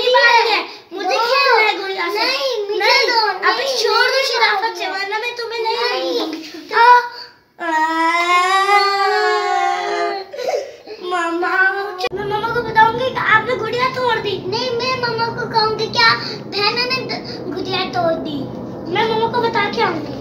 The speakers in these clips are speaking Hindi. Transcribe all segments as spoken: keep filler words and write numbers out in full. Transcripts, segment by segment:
मेरी बारी है, मुझे खेलना है गुड़िया से। नहीं, नहीं, अब छोड़ दो शराफत से, वरना मैं तुम्हें नहीं दूंगी। मामा, मैं मामा को बताऊंगी कि आपने गुड़िया तोड़ दी। नहीं, मैं मामा को कहूंगी क्या बहना ने गुड़िया तोड़ दी। मैं मामा को बता के आऊंगी।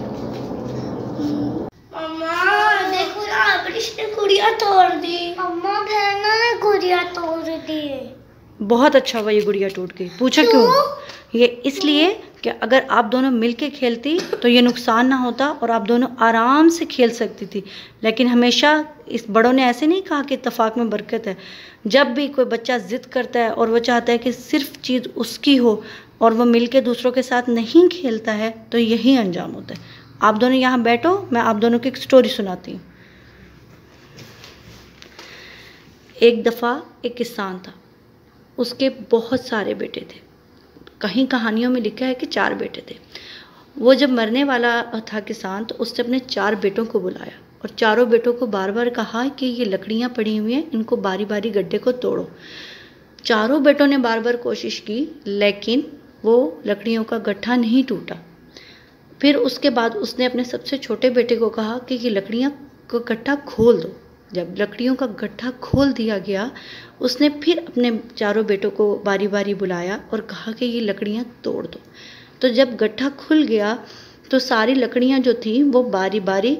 मामा देखो ना, अब्रिश ने गुड़िया तोड़ दी। मम्मा बहना ने गुड़िया तोड़ दी। बहुत अच्छा हुआ ये गुड़िया टूट गई। पूछा क्यों? ये इसलिए कि अगर आप दोनों मिलके खेलती तो ये नुकसान ना होता और आप दोनों आराम से खेल सकती थी। लेकिन हमेशा इस बड़ों ने ऐसे नहीं कहा कि इत्तेफाक में बरकत है। जब भी कोई बच्चा ज़िद करता है और वो चाहता है कि सिर्फ चीज़ उसकी हो और वो मिलके दूसरों के साथ नहीं खेलता है तो यही अंजाम होता है। आप दोनों यहाँ बैठो, मैं आप दोनों की एक स्टोरी सुनाती हूँ। एक दफ़ा एक किसान था, उसके बहुत सारे बेटे थे। कहीं कहानियों में लिखा है कि चार बेटे थे। वो जब मरने वाला था किसान, तो उसने अपने चार बेटों को बुलाया और चारों बेटों को बार बार कहा कि ये लकड़ियाँ पड़ी हुई हैं, इनको बारी बारी गड्ढे को तोड़ो। चारों बेटों ने बार बार कोशिश की, लेकिन वो लकड़ियों का गट्ठा नहीं टूटा। फिर उसके बाद उसने अपने सबसे छोटे बेटे को कहा कि ये लकड़ियाँ का गट्ठा खोल दो। जब लकड़ियों का गट्ठा खोल दिया गया, उसने फिर अपने चारों बेटों को बारी बारी बुलाया और कहा कि ये लकड़ियाँ तोड़ दो। तो जब गट्ठा खुल गया तो सारी लकड़ियाँ जो थी वो बारी बारी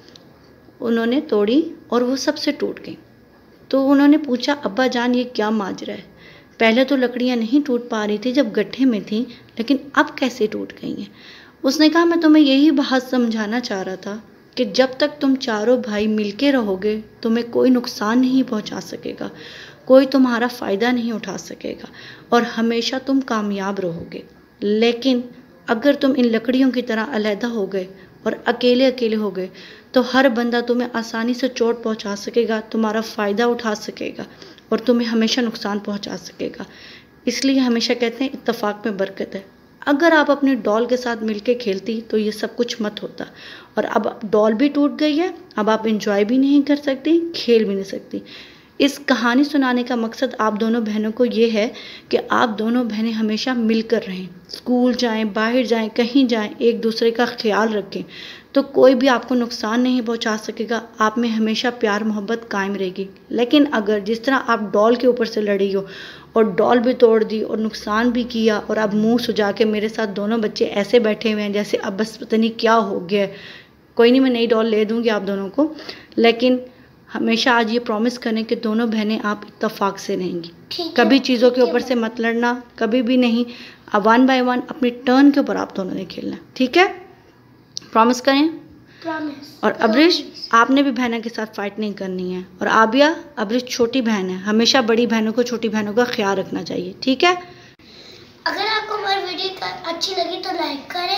उन्होंने तोड़ी और वो सबसे टूट गई। तो उन्होंने पूछा, अब्बा जान ये क्या माजरा है? पहले तो लकड़ियाँ नहीं टूट पा रही थी जब गड्ढे में थी, लेकिन अब कैसे टूट गई हैं? उसने कहा, मैं तुम्हें यही बात समझाना चाह रहा था कि जब तक तुम चारों भाई मिलके रहोगे तुम्हें कोई नुकसान नहीं पहुंचा सकेगा, कोई तुम्हारा फ़ायदा नहीं उठा सकेगा और हमेशा तुम कामयाब रहोगे। लेकिन अगर तुम इन लकड़ियों की तरह अलहदा हो गए और अकेले अकेले हो गए तो हर बंदा तुम्हें आसानी से चोट पहुंचा सकेगा, तुम्हारा फ़ायदा उठा सकेगा और तुम्हें हमेशा नुकसान पहुंचा सकेगा। इसलिए हमेशा कहते हैं इत्तेफाक में बरकत है। अगर आप अपनी डॉल के साथ मिलके खेलती तो ये सब कुछ मत होता। और अब डॉल भी टूट गई है, अब आप इंजॉय भी नहीं कर सकती, खेल भी नहीं सकती। इस कहानी सुनाने का मकसद आप दोनों बहनों को ये है कि आप दोनों बहनें हमेशा मिलकर रहें, स्कूल जाएं, बाहर जाएं, कहीं जाएं, एक दूसरे का ख्याल रखें, तो कोई भी आपको नुकसान नहीं पहुंचा सकेगा। आप में हमेशा प्यार मोहब्बत कायम रहेगी। लेकिन अगर जिस तरह आप डॉल के ऊपर से लड़ी हो और डॉल भी तोड़ दी और नुकसान भी किया और अब मुंह सुजा के मेरे साथ दोनों बच्चे ऐसे बैठे हुए हैं जैसे अब बस पता नहीं क्या हो गया। कोई नहीं, मैं नई डॉल ले दूंगी आप दोनों को, लेकिन हमेशा आज ये प्रॉमिस करें कि दोनों बहनें आप इत्तेफाक से रहेंगी। कभी चीज़ों के ऊपर से मत लड़ना, कभी भी नहीं। अब वन बाय वन अपनी टर्न के ऊपर आप दोनों ने खेलना, ठीक है? प्रॉमिस करें। प्रॉमिस। और अब्रिश, आपने भी बहनों के साथ फाइट नहीं करनी है। और आबिया, अब्रिश छोटी बहन है, हमेशा बड़ी बहनों को छोटी बहनों का ख्याल रखना चाहिए, ठीक है? अगर आपको हमारी वीडियो अच्छी लगी तो लाइक करें,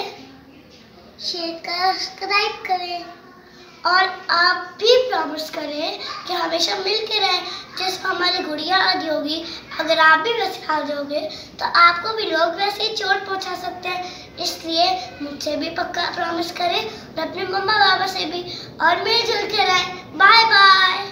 शेयर करें, सब्सक्राइब करें और आप भी प्रॉमिस करें कि हमेशा मिल के रहें। जैसे हमारी गुड़िया आदि होगी, अगर आप भी वैसे आ जाओगे तो आपको भी लोग वैसे ही चोट पहुंचा सकते हैं। इसलिए मुझसे भी पक्का प्रॉमिस करें और अपने मम्मा पापा से भी, और मिलजुल के रहें। Bye bye.